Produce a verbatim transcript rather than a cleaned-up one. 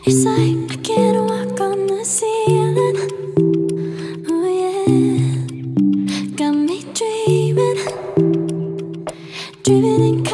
It's like I can't walk on the ceiling. Oh yeah, got me dreaming, dreaming in